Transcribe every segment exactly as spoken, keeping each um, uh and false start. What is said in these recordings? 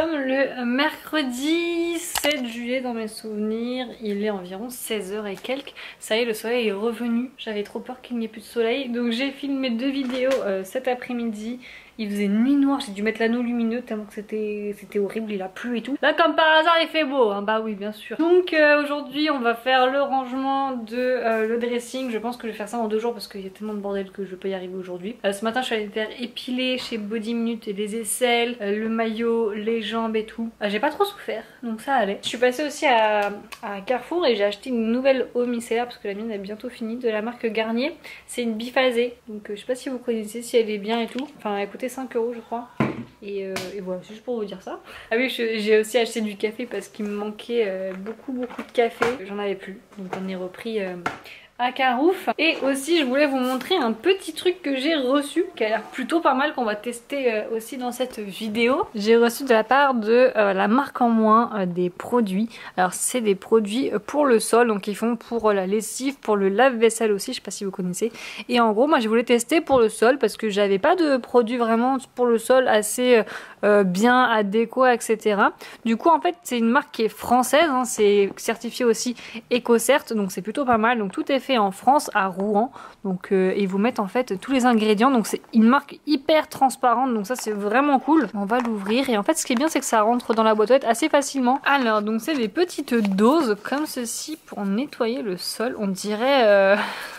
sommes le mercredi sept juillet dans mes souvenirs. Il est environ seize heures et quelques. Ça y est, le soleil est revenu. J'avais trop peur qu'il n'y ait plus de soleil. Donc j'ai filmé deux vidéos euh, cet après-midi. Il faisait nuit noire, j'ai dû mettre l'anneau lumineux tellement que c'était horrible, il a plu et tout. Là comme par hasard il fait beau, hein. Bah oui bien sûr. Donc euh, aujourd'hui on va faire le rangement de euh, le dressing. Je pense que je vais faire ça en deux jours parce qu'il y a tellement de bordel que je peux y arriver aujourd'hui. euh, Ce matin je suis allée me faire épiler chez Body Minute et les aisselles, euh, le maillot, les jambes et tout. euh, J'ai pas trop souffert donc ça allait. Je suis passée aussi à, à Carrefour et j'ai acheté une nouvelle eau micellaire parce que la mienne est bientôt finie, de la marque Garnier. C'est une biphasée, donc euh, je sais pas si vous connaissez, si elle est bien et tout. Enfin elle coûtait cinq euros je crois. Et, euh, et voilà, c'est juste pour vous dire ça. Ah oui, j'ai aussi acheté du café parce qu'il me manquait euh, beaucoup beaucoup de café. J'en avais plus, donc on est repris euh, à Carouf. Et aussi je voulais vous montrer un petit truc que j'ai reçu qui a l'air plutôt pas mal, qu'on va tester euh, aussi dans cette vidéo. J'ai reçu de la part de euh, la marque en moins euh, des produits. Alors c'est des produits pour le sol, donc ils font pour la lessive, pour le lave-vaisselle aussi, je sais pas si vous connaissez. Et en gros moi je voulais tester pour le sol parce que j'avais pas de produits vraiment pour le sol assez euh, bien adéquats, etc. Du coup en fait c'est une marque qui est française, hein, c'est certifié aussi EcoCert, donc c'est plutôt pas mal. Donc tout est fait en France à Rouen, donc euh, ils vous mettent en fait tous les ingrédients, donc c'est une marque hyper transparente, donc ça c'est vraiment cool. On va l'ouvrir et en fait ce qui est bien c'est que ça rentre dans la boîte aux lettres assez facilement. Alors donc c'est des petites doses comme ceci pour nettoyer le sol, on dirait euh...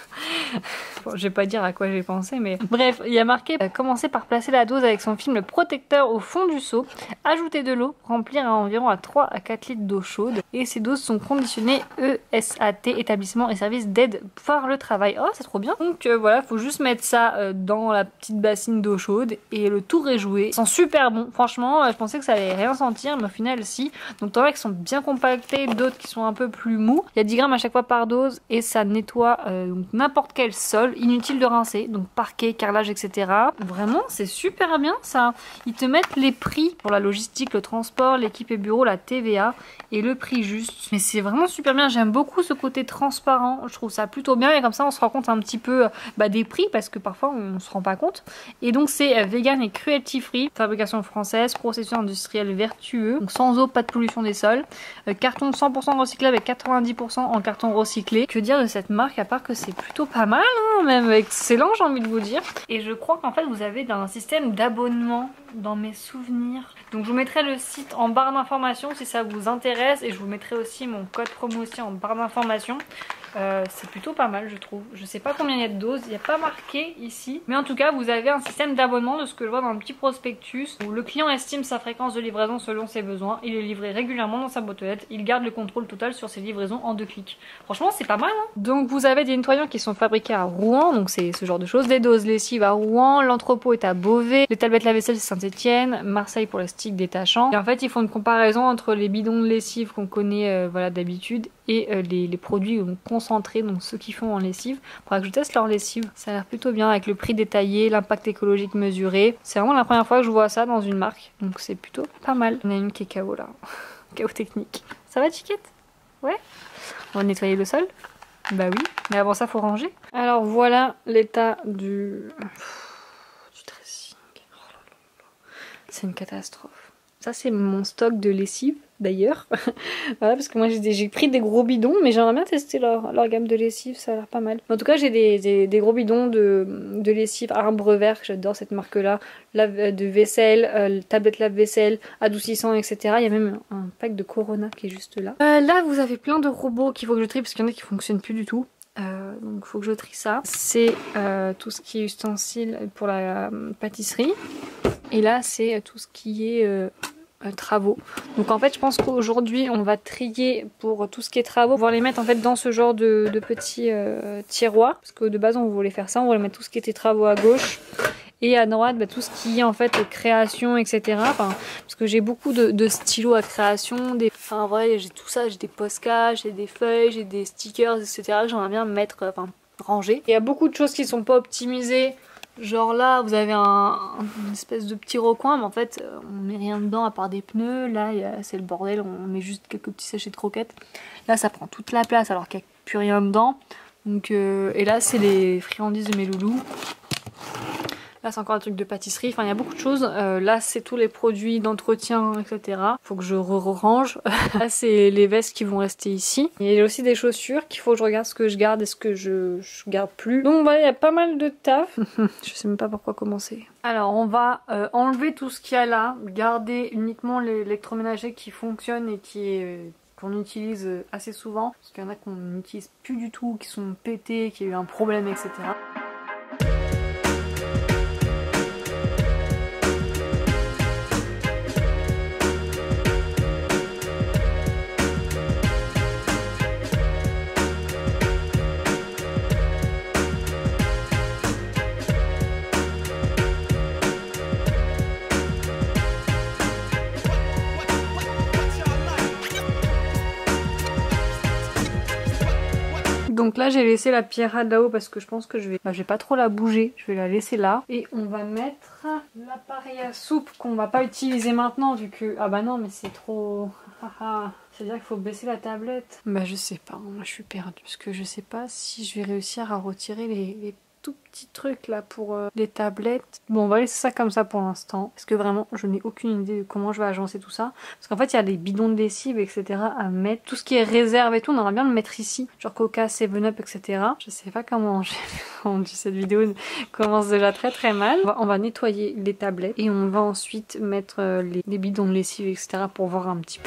Bon, je vais pas dire à quoi j'ai pensé, mais bref, il y a marqué euh, commencer par placer la dose avec son film protecteur au fond du seau, ajouter de l'eau, remplir à environ à trois à quatre litres d'eau chaude, et ces doses sont conditionnées E S A T, établissement et service d'aide par le travail. Oh, c'est trop bien. Donc euh, voilà, faut juste mettre ça euh, dans la petite bassine d'eau chaude et le tour est joué. Ils sont super bons, franchement, euh, je pensais que ça allait rien sentir, mais au final si. Donc t'en as qui sont bien compactés, d'autres qui sont un peu plus mous. Il y a dix grammes à chaque fois par dose et ça nettoie euh, n'importe quel sol. Inutile de rincer, donc parquet, carrelage, et cetera. Vraiment, c'est super bien ça. Ils te mettent les prix pour la logistique, le transport, l'équipe et bureau, la T V A et le prix juste. Mais c'est vraiment super bien. J'aime beaucoup ce côté transparent. Je trouve ça plutôt bien et comme ça, on se rend compte un petit peu bah, des prix parce que parfois on se rend pas compte. Et donc c'est euh, vegan et cruelty free, fabrication française, processus industriel vertueux, donc sans eau, pas de pollution des sols, euh, carton cent pour cent recyclable avec quatre-vingt-dix pour cent en carton recyclé. Que dire de cette marque à part que c'est plutôt pas mal, hein, même excellent j'ai envie de vous dire. Et je crois qu'en fait vous avez un système d'abonnement dans mes souvenirs. Donc je vous mettrai le site en barre d'informations si ça vous intéresse et je vous mettrai aussi mon code promo aussi en barre d'informations. Euh, c'est plutôt pas mal je trouve. Je sais pas combien il y a de doses, il n'y a pas marqué ici. Mais en tout cas vous avez un système d'abonnement de ce que je vois dans le petit prospectus où le client estime sa fréquence de livraison selon ses besoins. Il est livré régulièrement dans sa boîte aux lettres. Il garde le contrôle total sur ses livraisons en deux clics. Franchement c'est pas mal hein. Donc vous avez des nettoyants qui sont fabriqués à Rouen, donc c'est ce genre de choses. Les doses lessives à Rouen, l'entrepôt est à Beauvais, les tablettes lave-vaisselle c'est Saint-Etienne, Marseille pour le stick détachant. Et en fait ils font une comparaison entre les bidons de lessive qu'on connaît euh, voilà d'habitude et euh, les, les produits euh, concentrés, donc ceux qui font en lessive. Faudra que je teste leur lessive. Ça a l'air plutôt bien avec le prix détaillé, l'impact écologique mesuré. C'est vraiment la première fois que je vois ça dans une marque, donc c'est plutôt pas mal. On a une qui est K O là, K O technique. Ça va Chiquette? Ouais. On va nettoyer le sol. Bah oui, mais avant ça faut ranger. Alors voilà l'état du... du dressing. Oh là là. C'est une catastrophe. Ça c'est mon stock de lessive d'ailleurs. Voilà, parce que moi j'ai pris des gros bidons, mais j'aimerais bien tester leur, leur gamme de lessive, ça a l'air pas mal. En tout cas j'ai des, des, des gros bidons de, de lessive arbre vert, j'adore cette marque là, lave, de vaisselle, euh, tablette lave-vaisselle, adoucissant, et cetera. Il y a même un pack de Corona qui est juste là. Euh, là vous avez plein de robots qu'il faut que je trie parce qu'il y en a qui fonctionnent plus du tout. Euh, donc il faut que je trie ça. C'est euh, tout ce qui est ustensiles pour la euh, pâtisserie. Et là c'est tout ce qui est... Euh, Euh, travaux. Donc en fait je pense qu'aujourd'hui on va trier pour tout ce qui est travaux, pouvoir les mettre en fait dans ce genre de, de petits euh, tiroirs, parce que de base on voulait faire ça, on voulait mettre tout ce qui était travaux à gauche et à droite bah, tout ce qui est en fait création, etc. Enfin, parce que j'ai beaucoup de, de stylos à création, des... enfin vrai j'ai tout ça, j'ai des postcards, j'ai des feuilles, j'ai des stickers, etc. J'aimerais bien mettre, enfin ranger. Il y a beaucoup de choses qui sont pas optimisées. Genre là vous avez un, une espèce de petit recoin mais en fait on met rien dedans à part des pneus. Là c'est le bordel, on met juste quelques petits sachets de croquettes. Là ça prend toute la place alors qu'il n'y a plus rien dedans. Donc, euh, et là c'est les friandises de mes loulous. Là c'est encore un truc de pâtisserie, enfin il y a beaucoup de choses. Euh, là c'est tous les produits d'entretien, et cetera. Faut que je re-range. Là c'est les vestes qui vont rester ici. Il y a aussi des chaussures qu'il faut que je regarde ce que je garde et ce que je, je garde plus. Donc voilà, il y a pas mal de taf. Je sais même pas par quoi commencer. Alors on va euh, enlever tout ce qu'il y a là, garder uniquement l'électroménager qui fonctionne et qui est... Euh, qu'on utilise assez souvent, parce qu'il y en a qu'on n'utilise plus du tout, qui sont pétés, qui a eu un problème, et cetera. Donc là j'ai laissé la pierrade là-haut parce que je pense que je vais, bah, je vais pas trop la bouger, je vais la laisser là. Et on va mettre l'appareil à soupe qu'on va pas utiliser maintenant vu que... Ah bah non mais c'est trop... C'est-à-dire qu'il faut baisser la tablette. Bah je sais pas, moi je suis perdue. Parce que je sais pas si je vais réussir à retirer les, les tout petits trucs là pour euh, les tablettes. Bon on va laisser ça comme ça pour l'instant. Parce que vraiment je n'ai aucune idée de comment je vais agencer tout ça. Parce qu'en fait il y a des bidons de lessive et cetera à mettre. Tout ce qui est réserve et tout on aimerait bien le mettre ici. Genre Coca, seven up et cetera. Je sais pas comment j'ai rendu cette vidéo. Commence déjà très très mal. On va, on va nettoyer les tablettes. Et on va ensuite mettre euh, les, les bidons de lessive et cetera pour voir un petit peu.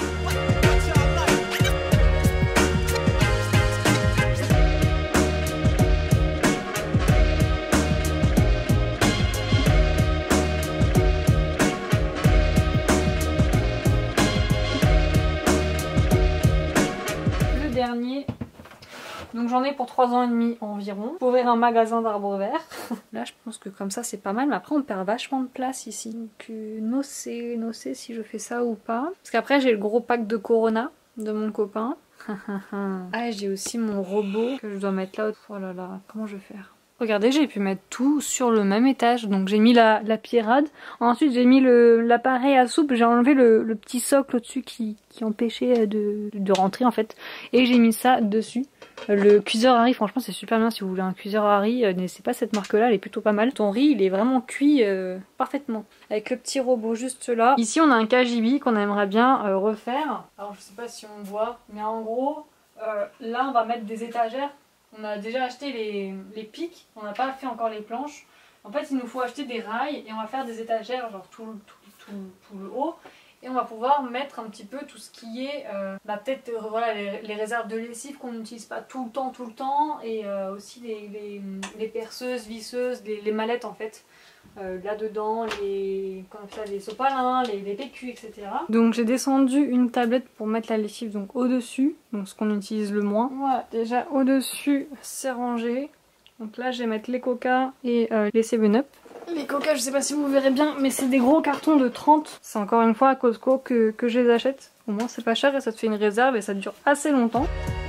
Dernier. Donc j'en ai pour trois ans et demi environ. Pour ouvrir un magasin d'arbres verts. Là je pense que comme ça c'est pas mal. Mais après on perd vachement de place ici. Donc euh, no sé, no sé si je fais ça ou pas. Parce qu'après j'ai le gros pack de Corona de mon copain. Ah j'ai aussi mon robot que je dois mettre là. Oh là là, comment je vais faire? Regardez, j'ai pu mettre tout sur le même étage. Donc j'ai mis la, la pierrade. Ensuite j'ai mis l'appareil à soupe. J'ai enlevé le, le petit socle au-dessus qui, qui empêchait de, de rentrer en fait. Et j'ai mis ça dessus. Le cuiseur Harry, franchement c'est super bien si vous voulez un cuiseur Harry. Euh, N'hésitez pas, cette marque là, elle est plutôt pas mal. Ton riz il est vraiment cuit euh, parfaitement. Avec le petit robot juste là. Ici on a un K G B qu'on aimerait bien euh, refaire. Alors je sais pas si on voit. Mais en gros, euh, là on va mettre des étagères. On a déjà acheté les, les pics, on n'a pas fait encore les planches. En fait, il nous faut acheter des rails et on va faire des étagères, genre tout, tout, tout, tout le haut. Et on va pouvoir mettre un petit peu tout ce qui est, euh, bah, peut-être euh, voilà, les, les réserves de lessive qu'on n'utilise pas tout le temps, tout le temps. Et euh, aussi les, les, les perceuses, visseuses, les, les mallettes en fait. Euh, là-dedans, les, ça, les sopalins, les, les P Q, et cetera. Donc j'ai descendu une tablette pour mettre la lessive donc au-dessus, donc ce qu'on utilise le moins. Voilà, déjà au-dessus, c'est rangé. Donc là, je vais mettre les Coca et euh, les seven up. Les Coca, je sais pas si vous verrez bien, mais c'est des gros cartons de trente. C'est encore une fois à Costco que, que je les achète. Au moins, c'est pas cher et ça te fait une réserve et ça dure assez longtemps.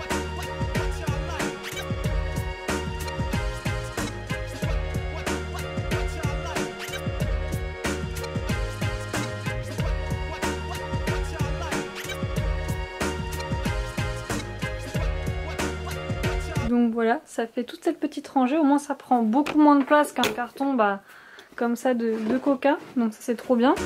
Donc voilà, ça fait toute cette petite rangée, au moins ça prend beaucoup moins de place qu'un carton bah, comme ça de, de Coca, donc ça c'est trop bien.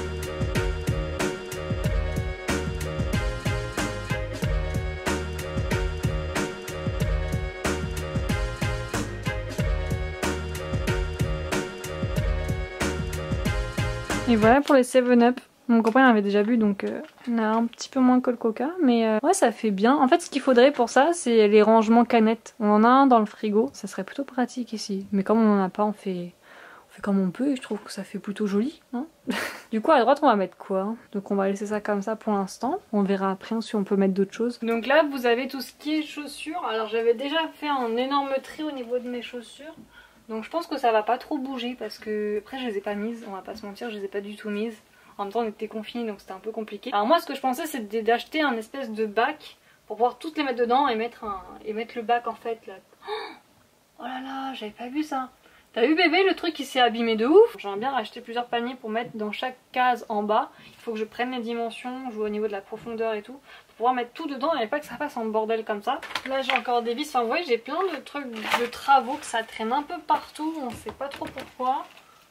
Et voilà pour les seven up. Mon copain l'avait déjà vu donc euh, on a un petit peu moins que le Coca. Mais euh, ouais ça fait bien. En fait ce qu'il faudrait pour ça c'est les rangements canettes. On en a un dans le frigo. Ça serait plutôt pratique ici. Mais comme on en a pas on fait, on fait comme on peut et je trouve que ça fait plutôt joli. Hein. Du coup à droite on va mettre quoi? Donc on va laisser ça comme ça pour l'instant. On verra après si on peut mettre d'autres choses. Donc là vous avez tout ce qui est chaussures. Alors j'avais déjà fait un énorme tri au niveau de mes chaussures. Donc je pense que ça va pas trop bouger parce que après je les ai pas mises. On va pas se mentir, je les ai pas du tout mises. En même temps on était confinés donc c'était un peu compliqué. Alors moi ce que je pensais c'était d'acheter un espèce de bac pour pouvoir toutes les mettre dedans et mettre, un... et mettre le bac en fait là. Oh là là, j'avais pas vu ça. T'as vu bébé le truc qui s'est abîmé de ouf? J'aimerais bien racheter plusieurs paniers pour mettre dans chaque case en bas. Il faut que je prenne les dimensions, je vois au niveau de la profondeur et tout. Pour pouvoir mettre tout dedans et pas que ça fasse en bordel comme ça. Là j'ai encore des vis, enfin vous voyez j'ai plein de trucs de travaux que ça traîne un peu partout. On sait pas trop pourquoi.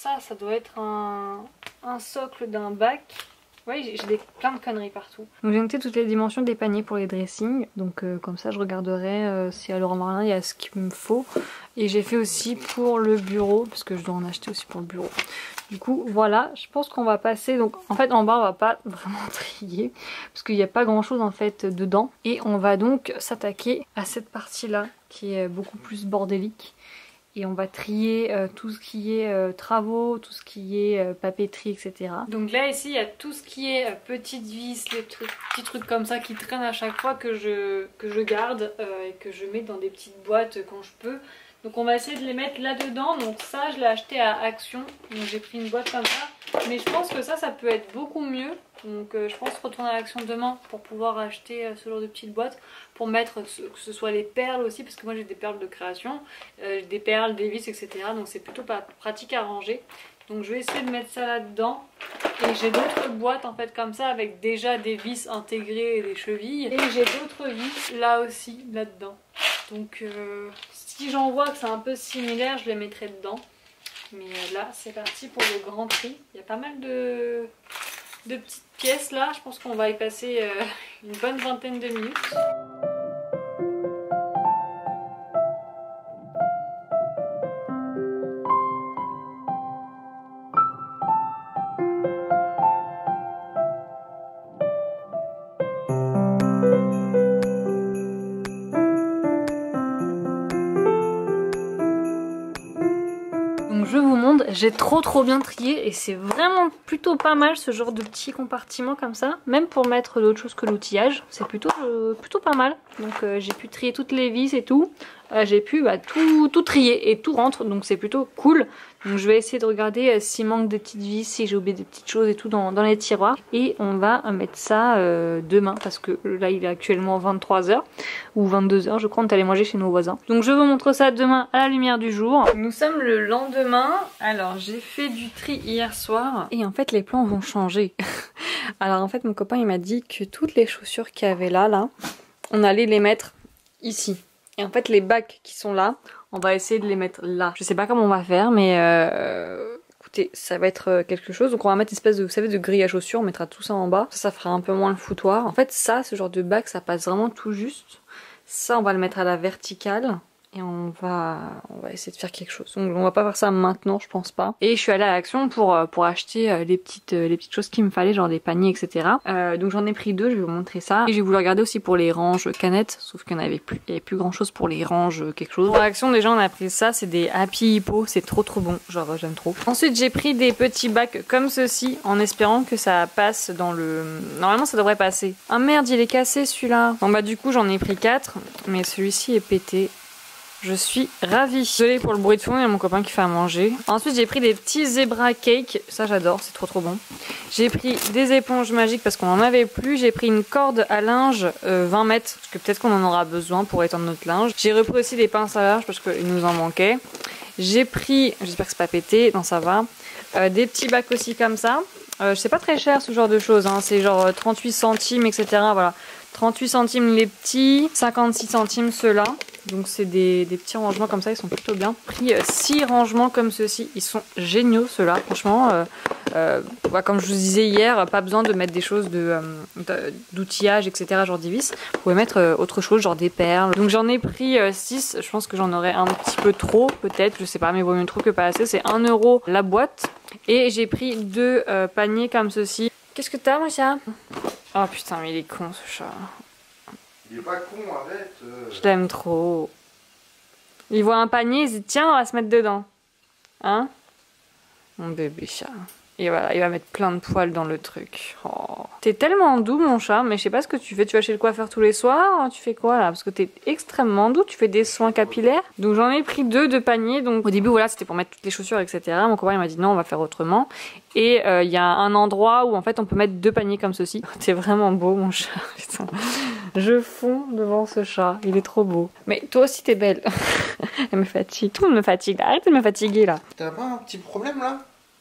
ça, ça doit être un, un socle d'un bac. Oui, j'ai plein de conneries partout. Donc j'ai noté toutes les dimensions des paniers pour les dressings. Donc euh, comme ça je regarderai euh, si à Leroy Merlin il y a ce qu'il me faut. Et j'ai fait aussi pour le bureau, parce que je dois en acheter aussi pour le bureau. Du coup voilà, je pense qu'on va passer. Donc en fait en bas on va pas vraiment trier, parce qu'il n'y a pas grand chose en fait dedans. Et on va donc s'attaquer à cette partie là, qui est beaucoup plus bordélique. Et on va trier euh, tout ce qui est euh, travaux, tout ce qui est euh, papeterie, et cetera. Donc là ici il y a tout ce qui est euh, petites vis, les trucs, petits trucs comme ça qui traînent à chaque fois que je, que je garde euh, et que je mets dans des petites boîtes quand je peux. Donc on va essayer de les mettre là dedans. Donc ça je l'ai acheté à Action, donc j'ai pris une boîte comme ça. Mais je pense que ça ça peut être beaucoup mieux. Donc euh, je pense retourner à Action demain pour pouvoir acheter euh, ce genre de petites boîtes. Pour mettre ce, que ce soit les perles aussi, parce que moi j'ai des perles de création, euh, des perles, des vis, et cetera. Donc c'est plutôt pas pratique à ranger. Donc je vais essayer de mettre ça là-dedans. Et j'ai d'autres boîtes en fait comme ça avec déjà des vis intégrées et des chevilles. Et j'ai d'autres vis là aussi, là-dedans. Donc euh, si j'en vois que c'est un peu similaire, je les mettrai dedans. Mais euh, là c'est parti pour le grand tri. Il y a pas mal de, de petites pièces là. Je pense qu'on va y passer euh, une bonne vingtaine de minutes. Je vous montre, j'ai trop trop bien trié et c'est vraiment plutôt pas mal ce genre de petits compartiments comme ça. Même pour mettre d'autres choses que l'outillage, c'est plutôt, euh, plutôt pas mal. Donc euh, j'ai pu trier toutes les vis et tout. Euh, j'ai pu bah, tout, tout trier et tout rentre, donc c'est plutôt cool. Donc je vais essayer de regarder euh, s'il manque des petites vis, si j'ai oublié des petites choses et tout dans, dans les tiroirs. Et on va mettre ça euh, demain parce que là il est actuellement vingt-trois heures ou vingt-deux heures je crois, on est allé manger chez nos voisins. Donc je vous montre ça demain à la lumière du jour. Nous sommes le lendemain. Alors j'ai fait du tri hier soir et en fait les plans vont changer. Alors en fait mon copain il m'a dit que toutes les chaussures qu'il y avait là, là, on allait les mettre ici. Et en fait les bacs qui sont là, on va essayer de les mettre là. Je sais pas comment on va faire mais euh, écoutez ça va être quelque chose. Donc on va mettre une espèce de, vous savez, de grille à chaussures, on mettra tout ça en bas. Ça, ça fera un peu moins le foutoir. En fait ça, ce genre de bac ça passe vraiment tout juste. Ça on va le mettre à la verticale. Et on va, on va essayer de faire quelque chose. Donc on va pas faire ça maintenant, je pense pas. Et je suis allée à Action pour, pour acheter les petites, les petites choses qu'il me fallait, genre des paniers, et cetera. Euh, donc j'en ai pris deux, je vais vous montrer ça. Et j'ai voulu regarder aussi pour les ranges canettes, sauf qu'il n'y en avait plus. Il n'y avait plus grand chose pour les ranges quelque chose. Pour Action déjà on a pris ça, c'est des Happy Hippo, c'est trop trop bon, genre j'aime trop. Ensuite j'ai pris des petits bacs comme ceci, en espérant que ça passe dans le... Normalement ça devrait passer. Ah merde, il est cassé celui-là. Bon bah du coup j'en ai pris quatre, mais celui-ci est pété. Je suis ravie. Désolée pour le bruit de fond, il y a mon copain qui fait à manger. Ensuite j'ai pris des petits zebra cakes, ça j'adore, c'est trop trop bon. J'ai pris des éponges magiques parce qu'on en avait plus. J'ai pris une corde à linge euh, vingt mètres, parce que peut-être qu'on en aura besoin pour étendre notre linge. J'ai repris aussi des pinces à linge parce qu'il nous en manquait. J'ai pris, j'espère que c'est pas pété, non ça va, euh, des petits bacs aussi comme ça. Euh, c'est pas très cher ce genre de choses, hein. C'est genre trente-huit centimes, et cetera. Voilà. trente-huit centimes les petits, cinquante-six centimes ceux-là. Donc c'est des, des petits rangements comme ça, ils sont plutôt bien. Pris six rangements comme ceux-ci, ils sont géniaux ceux-là, franchement. Euh, euh, bah, comme je vous disais hier, pas besoin de mettre des choses de, euh, d'outillage, et cetera. Genre des vis. Vous pouvez mettre euh, autre chose, genre des perles. Donc j'en ai pris euh, six, je pense que j'en aurais un petit peu trop, peut-être, je sais pas, mais vaut mieux trop que pas assez. C'est un euro la boîte. Et j'ai pris deux euh, paniers comme ceci. Qu'est-ce que t'as, mon chat? Oh putain, mais il est con ce chat. Il est pas con, arrête. Euh... Je l'aime trop. Il voit un panier, il se dit tiens, on va se mettre dedans. Hein? Mon bébé chat. Et voilà, il va mettre plein de poils dans le truc. Oh. T'es tellement doux mon chat, mais je sais pas ce que tu fais. Tu vas chez le coiffeur tous les soirs? Tu fais quoi là? Parce que t'es extrêmement doux, tu fais des soins capillaires. Donc j'en ai pris deux de panier. Donc au début voilà, c'était pour mettre toutes les chaussures, et cetera. Mon copain il m'a dit non, on va faire autrement. Et il euh, y a un endroit où en fait on peut mettre deux paniers comme ceci. T'es vraiment beau mon chat. Putain. Je fonds devant ce chat, il est trop beau. Mais toi aussi t'es belle. Elle me fatigue, tout le monde me fatigue. Arrête de me fatiguer là. T'as pas un petit problème là?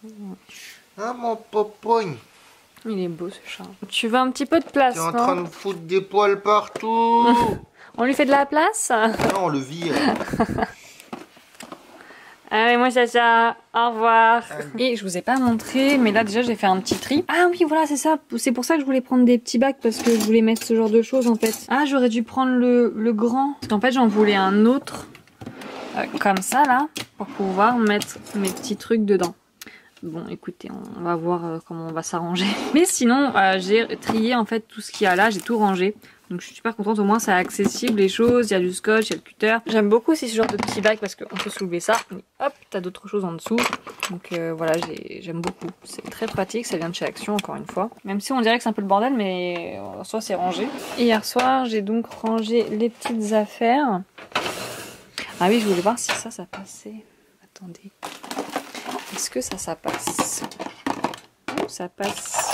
Ah mon popogne. Il est beau ce chat. Tu veux un petit peu de place? T'es en non train de foutre des poils partout. On lui fait de la place? Non, on le vire. Allez, moi Chacha, au revoir. Et je vous ai pas montré, mais là déjà j'ai fait un petit tri. Ah oui, voilà, c'est ça. C'est pour ça que je voulais prendre des petits bacs, parce que je voulais mettre ce genre de choses en fait. Ah, j'aurais dû prendre le, le grand. Parce qu'en fait, j'en voulais un autre, euh, comme ça là, pour pouvoir mettre mes petits trucs dedans. Bon, écoutez, on va voir euh, comment on va s'arranger. Mais sinon, euh, j'ai trié en fait tout ce qu'il y a là, j'ai tout rangé. Donc je suis super contente, au moins c'est accessible les choses, il y a du scotch, il y a le cutter. J'aime beaucoup aussi ce genre de petits bacs parce qu'on peut soulever ça. Et hop, t'as d'autres choses en dessous. Donc euh, voilà, j'aime beaucoup. C'est très pratique, ça vient de chez Action encore une fois. Même si on dirait que c'est un peu le bordel, mais en soi c'est rangé. Et hier soir, j'ai donc rangé les petites affaires. Ah oui, je voulais voir si ça, ça passait. Attendez. Est-ce que ça, ça passe? Oh, ça passe.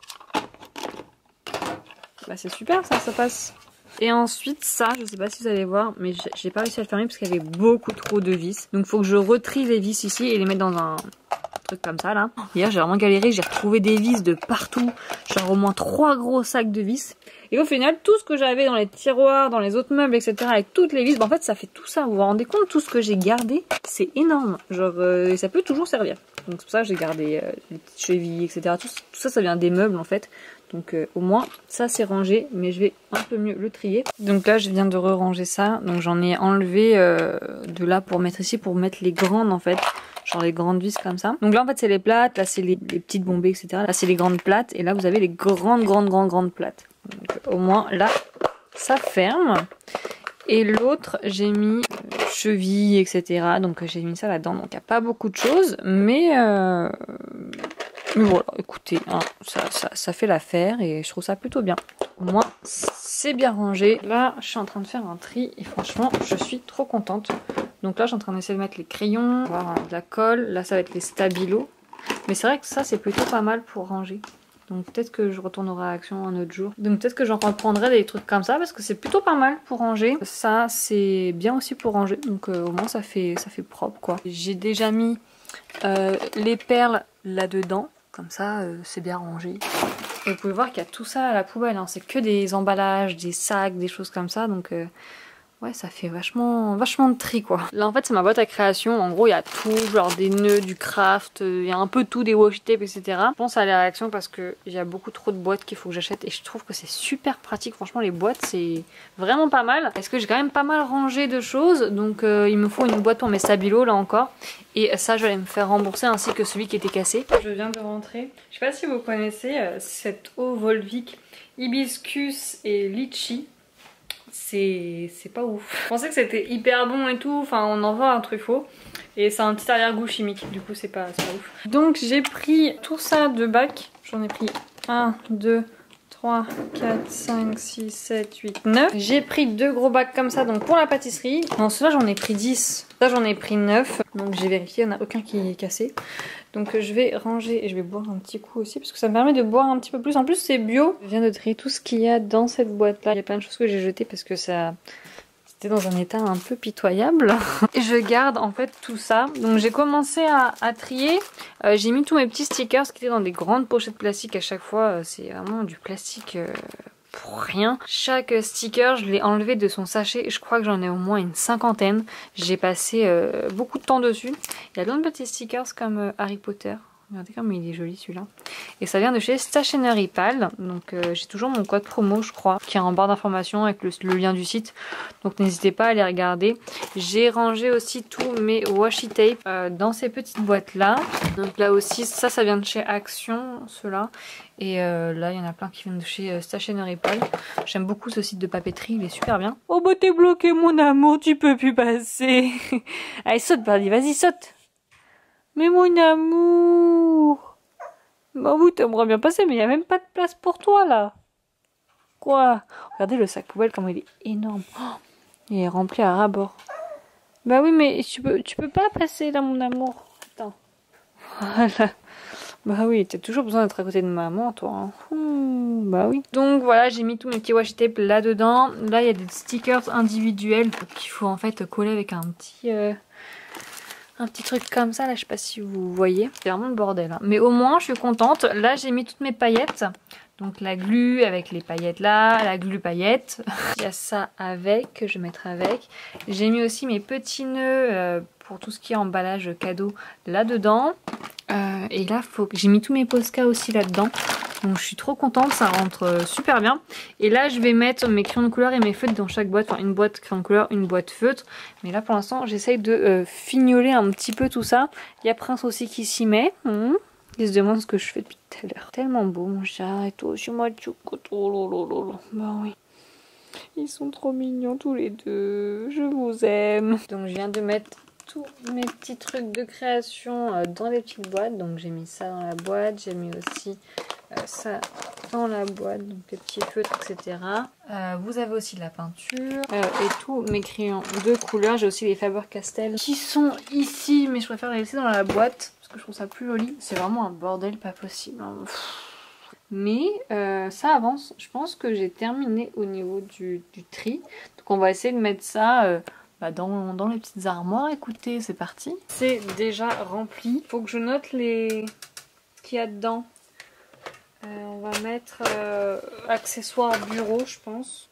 Bah c'est super ça, ça passe. Et ensuite ça, je sais pas si vous allez voir, mais j'ai pas réussi à le fermer parce qu'il y avait beaucoup trop de vis. Donc faut que je retrie les vis ici et les mettre dans un truc comme ça là. Hier j'ai vraiment galéré, j'ai retrouvé des vis de partout. Genre au moins trois gros sacs de vis. Et au final, tout ce que j'avais dans les tiroirs, dans les autres meubles, et cetera avec toutes les vis, bah en fait ça fait tout ça. Vous vous rendez compte, tout ce que j'ai gardé, c'est énorme. Genre euh, et ça peut toujours servir. Donc c'est pour ça que j'ai gardé euh, les petites chevilles, et cetera. Tout, tout ça, ça vient des meubles en fait. Donc euh, au moins ça c'est rangé, mais je vais un peu mieux le trier. Donc là je viens de re-ranger ça, donc j'en ai enlevé euh, de là pour mettre ici, pour mettre les grandes en fait, genre les grandes vis comme ça. Donc là en fait c'est les plates, là c'est les, les petites bombées, et cetera. Là c'est les grandes plates et là vous avez les grandes grandes grandes grandes plates. Donc au moins là ça ferme. Et l'autre j'ai mis chevilles, et cetera. Donc j'ai mis ça là-dedans, donc il n'y a pas beaucoup de choses, mais... Euh... Mais voilà, écoutez, hein, ça, ça, ça fait l'affaire et je trouve ça plutôt bien. Au moins, c'est bien rangé. Là, je suis en train de faire un tri et franchement, je suis trop contente. Donc là, je suis en train d'essayer de mettre les crayons, voir hein, de la colle. Là, ça va être les stabilos. Mais c'est vrai que ça, c'est plutôt pas mal pour ranger. Donc peut-être que je retournerai à Action un autre jour. Donc peut-être que j'en reprendrai des trucs comme ça parce que c'est plutôt pas mal pour ranger. Ça, c'est bien aussi pour ranger. Donc euh, au moins, ça fait, ça fait propre, quoi. J'ai déjà mis euh, les perles là-dedans. Comme ça, euh, c'est bien rangé. Et vous pouvez voir qu'il y a tout ça à la poubelle. Hein. C'est que des emballages, des sacs, des choses comme ça. Donc, euh, ouais, ça fait vachement, vachement de tri, quoi. Là, en fait, c'est ma boîte à création. En gros, il y a tout, genre des nœuds, du craft, il euh, y a un peu tout, des washi tape, et cetera. Je pense à la réaction parce qu'il y a beaucoup trop de boîtes qu'il faut que j'achète. Et je trouve que c'est super pratique. Franchement, les boîtes, c'est vraiment pas mal. Parce que j'ai quand même pas mal rangé de choses. Donc, euh, il me faut une boîte pour mes stabilos, là encore. Et ça, je vais me faire rembourser ainsi que celui qui était cassé. Je viens de rentrer. Je sais pas si vous connaissez euh, cette eau Volvic hibiscus et litchi. C'est pas ouf. Je pensais que c'était hyper bon et tout. Enfin, on en vend un truffaut. Et c'est un petit arrière-goût chimique. Du coup, c'est pas, pas ouf. Donc, j'ai pris tout ça de bacs. J'en ai pris un, deux, trois, quatre, cinq, six, sept, huit, neuf. J'ai pris deux gros bacs comme ça, donc pour la pâtisserie. Dans ceux-là, j'en ai pris dix. Là, j'en ai pris neuf. Donc j'ai vérifié, il n'y en a aucun qui est cassé. Donc je vais ranger et je vais boire un petit coup aussi parce que ça me permet de boire un petit peu plus. En plus, c'est bio. Je viens de trier tout ce qu'il y a dans cette boîte-là. Il y a plein de choses que j'ai jetées parce que ça... c'était dans un état un peu pitoyable. Et je garde en fait tout ça. Donc j'ai commencé à, à trier. Euh, j'ai mis tous mes petits stickers qui étaient dans des grandes pochettes plastiques à chaque fois. C'est vraiment du plastique euh, pour rien. Chaque sticker, je l'ai enlevé de son sachet. Je crois que j'en ai au moins une cinquantaine. J'ai passé euh, beaucoup de temps dessus. Il y a d'autres petits stickers comme euh, Harry Potter. Regardez comme il est joli celui-là. Et ça vient de chez Stationery Pal. Donc euh, j'ai toujours mon code promo, je crois, qui est en barre d'informations avec le, le lien du site. Donc n'hésitez pas à aller regarder. J'ai rangé aussi tous mes washi tape euh, dans ces petites boîtes là. Donc là aussi, ça, ça vient de chez Action, ceux-là. Et euh, là, il y en a plein qui viennent de chez euh, Stationery Pal. J'aime beaucoup ce site de papeterie, il est super bien. Oh bah t'es bloqué mon amour, tu peux plus passer. Allez, saute Birdie, vas-y, saute. Mais mon amour! Bah oui, t'aimerais bien passer, mais il n'y a même pas de place pour toi, là. Quoi? Regardez le sac poubelle, comment il est énorme. Oh, il est rempli à ras-bord. Bah oui, mais tu peux, tu peux pas passer, là, mon amour. Attends. Voilà. Bah oui, t'as toujours besoin d'être à côté de maman, toi. Hein. Mmh, bah oui. Donc voilà, j'ai mis tous mes petits washi tape là-dedans. Là, il y a des stickers individuels qu'il faut en fait coller avec un petit... Euh... un petit truc comme ça, là, je sais pas si vous voyez. C'est vraiment le bordel. Hein. Mais au moins, je suis contente. Là, j'ai mis toutes mes paillettes. Donc la glu avec les paillettes là, la glu paillettes. Il y a ça avec, que je vais mettre avec. J'ai mis aussi mes petits nœuds euh, pour tout ce qui est emballage cadeau là-dedans. Euh, et là, faut que j'ai mis tous mes Posca aussi là-dedans. Donc je suis trop contente, ça rentre super bien. Et là je vais mettre mes crayons de couleur et mes feutres dans chaque boîte. Enfin une boîte crayon de couleur, une boîte feutre. Mais là pour l'instant j'essaye de euh, fignoler un petit peu tout ça. Il y a Prince aussi qui s'y met. Mmh. Il se demande ce que je fais depuis tout à l'heure. Tellement beau mon chat. Et toi aussi moi oh bah oui. Ils sont trop mignons tous les deux. Je vous aime. Donc je viens de mettre tous mes petits trucs de création euh, dans les petites boîtes. Donc j'ai mis ça dans la boîte. J'ai mis aussi euh, ça dans la boîte. Donc les petits feutres, et cetera. Euh, vous avez aussi de la peinture. Euh, et tous mes crayons de couleur. J'ai aussi les Faber-Castell qui sont ici. Mais je préfère les laisser dans la boîte. Parce que je trouve ça plus joli. C'est vraiment un bordel pas possible. Hein. Mais euh, ça avance. Je pense que j'ai terminé au niveau du, du tri. Donc on va essayer de mettre ça... Euh, Bah dans, dans les petites armoires. Écoutez, c'est parti. C'est déjà rempli. Faut que je note les ce qu'il y a dedans. Euh, on va mettre euh, accessoires bureau, je pense.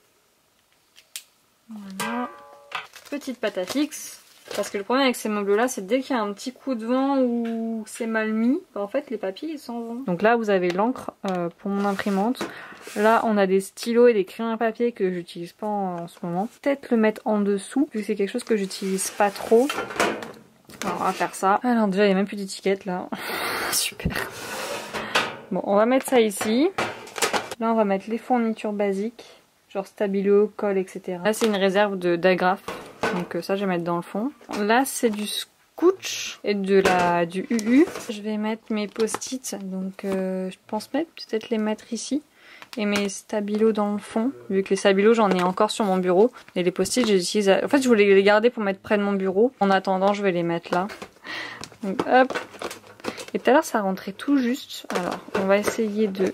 Voilà. Petite pâte à fixe. Parce que le problème avec ces meubles là, c'est dès qu'il y a un petit coup de vent ou c'est mal mis, bah en fait les papiers ils s'en vont. Donc là vous avez l'encre euh, pour mon imprimante. Là on a des stylos et des crayons à papier que j'utilise pas en, en ce moment. Peut-être le mettre en dessous vu que c'est quelque chose que j'utilise pas trop. Alors on va faire ça. Alors déjà il n'y a même plus d'étiquette là. Super. Bon on va mettre ça ici. Là on va mettre les fournitures basiques. Genre stabilo, colle, et cetera. Là c'est une réserve d'agrafes. Donc ça je vais mettre dans le fond. Là c'est du scotch et de la du U U. Je vais mettre mes post-it. Donc euh, je pense mettre peut-être les mettre ici. Et mes stabilos dans le fond. Vu que les stabilos j'en ai encore sur mon bureau. Et les post-it je les utilise. À... En fait je voulais les garder pour mettre près de mon bureau. En attendant je vais les mettre là. Donc hop. Et tout à l'heure ça rentrait tout juste. Alors on va essayer de...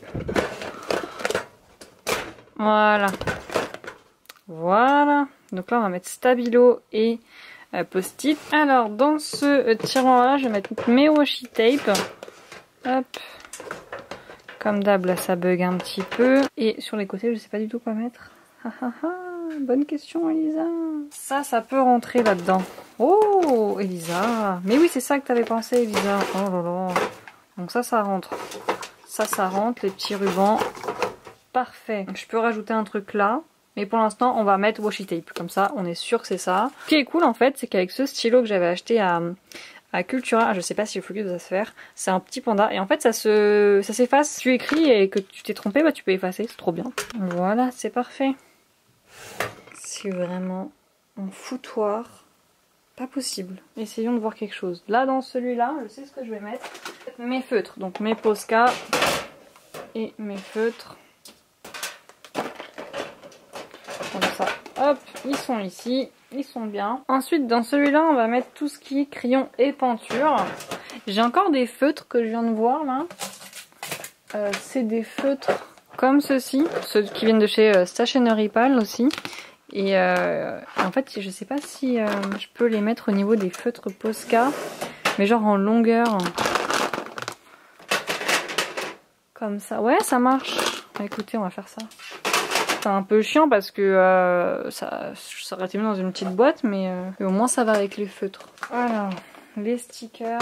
Voilà. Voilà. Donc là on va mettre stabilo et euh, post-it. Alors dans ce euh, tiroir là je vais mettre mes washi tape. Hop. Comme d'hab là ça bug un petit peu. Et sur les côtés je sais pas du tout quoi mettre. Ah, ah, ah, bonne question Elisa. Ça ça peut rentrer là-dedans. Oh Elisa. Mais oui c'est ça que t'avais pensé Elisa. Oh là là. Donc ça ça rentre. Ça ça rentre les petits rubans. Parfait. Je peux rajouter un truc là. Mais pour l'instant, on va mettre washi tape. Comme ça, on est sûr que c'est ça. Ce qui est cool en fait, c'est qu'avec ce stylo que j'avais acheté à, à Cultura, je sais pas si le focus va se faire, c'est un petit panda. Et en fait, ça se, ça s'efface. Si tu écris et que tu t'es trompé, bah tu peux effacer. C'est trop bien. Voilà, c'est parfait. C'est vraiment un foutoir. Pas possible. Essayons de voir quelque chose. Là, dans celui-là, je sais ce que je vais mettre. Mes feutres. Donc mes Posca et mes feutres. Comme ça, hop, ils sont ici, ils sont bien. Ensuite, dans celui-là, on va mettre tout ce qui est crayon et peinture. J'ai encore des feutres que je viens de voir là. Euh, c'est des feutres comme ceux-ci, ceux qui viennent de chez euh, Stationery Pal aussi. Et euh, en fait, je sais pas si euh, je peux les mettre au niveau des feutres Posca, mais genre en longueur. Comme ça. Ouais, ça marche. Écoutez, on va faire ça. C'est un peu chiant parce que euh, ça, ça aurait été mis dans une petite boîte, mais, euh, mais au moins ça va avec les feutres. Alors, les stickers.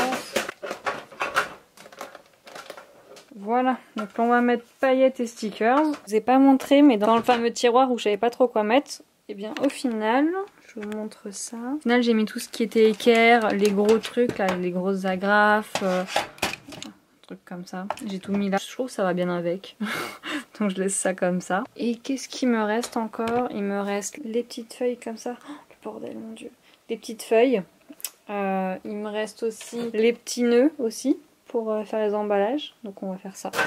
Voilà, donc on va mettre paillettes et stickers. Je vous ai pas montré, mais dans le fameux tiroir où je savais pas trop quoi mettre, et bien au final, je vous montre ça. Au final, j'ai mis tout ce qui était équerre, les gros trucs, là, les grosses agrafes, euh, trucs comme ça. J'ai tout mis là. Je trouve que ça va bien avec. Donc je laisse ça comme ça. Et qu'est-ce qu'il me reste encore? Il me reste les petites feuilles comme ça. Oh, le bordel, mon dieu. Des petites feuilles. Euh, il me reste aussi les petits nœuds aussi pour euh, faire les emballages. Donc on va faire ça.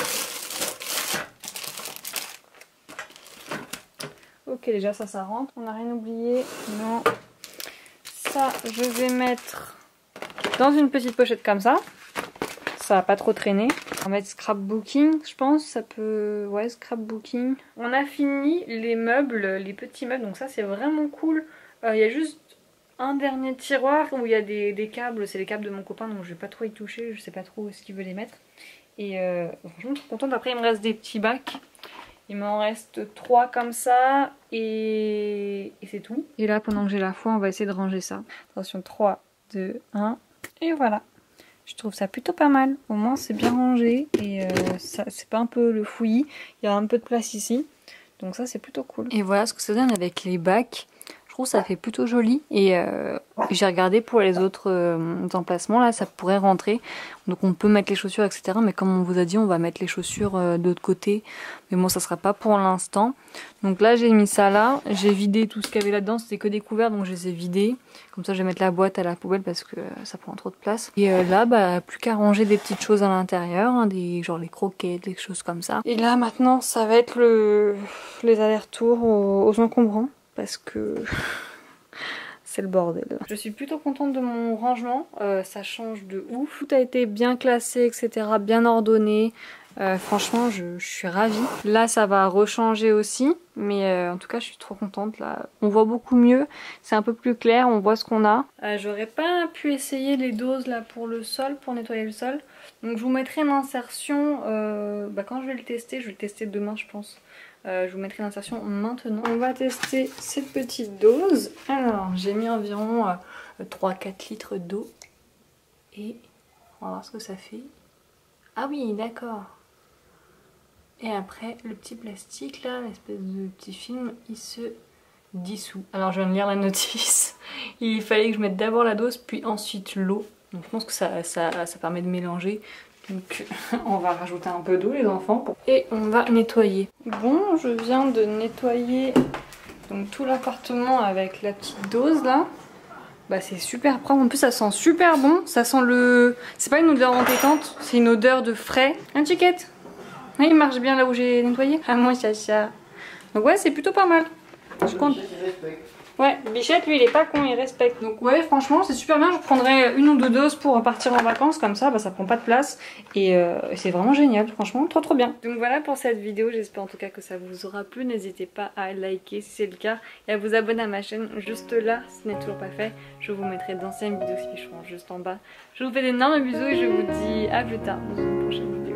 Ok, déjà ça, ça rentre. On n'a rien oublié. Non. Ça, je vais mettre dans une petite pochette comme ça. Ça va pas trop traîner. On va mettre scrapbooking, je pense. Ça peut... Ouais, scrapbooking. On a fini les meubles, les petits meubles. Donc ça, c'est vraiment cool. Il euh, y a juste un dernier tiroir où il y a des, des câbles. C'est les câbles de mon copain, donc je vais pas trop y toucher. Je sais pas trop où est-ce qu'il veut les mettre. Et euh, franchement, je suis contente. Après, il me reste des petits bacs. Il m'en reste trois comme ça et, et c'est tout. Et là, pendant que j'ai la foi, on va essayer de ranger ça. Attention, trois, deux, un. Et voilà. Je trouve ça plutôt pas mal. Au moins, c'est bien rangé et euh, c'est pas un peu le fouillis. Il y a un peu de place ici. Donc ça, c'est plutôt cool. Et voilà ce que ça donne avec les bacs. Je trouve que ça fait plutôt joli. Et euh, j'ai regardé pour les autres euh, emplacements. Là, ça pourrait rentrer. Donc on peut mettre les chaussures, et cetera. Mais comme on vous a dit, on va mettre les chaussures euh, de l'autre côté. Mais bon, ça sera pas pour l'instant. Donc là, j'ai mis ça là. J'ai vidé tout ce qu'il y avait là-dedans. C'était que des couverts, donc je les ai vidés. Comme ça, je vais mettre la boîte à la poubelle parce que ça prend trop de place. Et euh, là, bah, plus qu'à ranger des petites choses à l'intérieur. Hein, des, genre les croquettes, des choses comme ça. Et là, maintenant, ça va être le, les allers-retours aux, aux encombrants. Parce que c'est le bordel. Je suis plutôt contente de mon rangement, euh, ça change de ouf. Tout a été bien classé, et cetera. Bien ordonné. Euh, franchement, je, je suis ravie. Là, ça va rechanger aussi. Mais euh, en tout cas, je suis trop contente. Là, on voit beaucoup mieux. C'est un peu plus clair, on voit ce qu'on a. Euh, J'aurais pas pu essayer les doses là pour le sol, pour nettoyer le sol. Donc je vous mettrai une insertion euh, bah, quand je vais le tester. Je vais le tester demain, je pense. Euh, je vous mettrai l'insertion maintenant. On va tester cette petite dose. Alors, j'ai mis environ euh, trois à quatre litres d'eau. Et on va voir ce que ça fait. Ah oui, d'accord. Et après, le petit plastique là, l'espèce de petit film, il se dissout. Alors, je viens de lire la notice. Il fallait que je mette d'abord la dose, puis ensuite l'eau. Donc, je pense que ça, ça, ça permet de mélanger. Donc on va rajouter un peu d'eau les enfants et on va nettoyer. Bon, je viens de nettoyer donc tout l'appartement avec la petite dose là. Bah c'est super propre, en plus ça sent super bon. Ça sent le... C'est pas une odeur entêtante, c'est une odeur de frais. Un chiquette. Oui, il marche bien là où j'ai nettoyé. Ah moi chacha. Donc ouais, c'est plutôt pas mal. Je compte. Ouais, Bichette, lui, il est pas con, il respecte. Donc ouais, franchement, c'est super bien. Je prendrai une ou deux doses pour partir en vacances, comme ça, bah, ça prend pas de place. Et euh, c'est vraiment génial, franchement, trop trop bien. Donc voilà pour cette vidéo, j'espère en tout cas que ça vous aura plu. N'hésitez pas à liker si c'est le cas et à vous abonner à ma chaîne juste là, si ce n'est toujours pas fait. Je vous mettrai d'anciennes vidéos qui seront juste en bas. Je vous fais d'énormes bisous et je vous dis à plus tard dans une prochaine vidéo.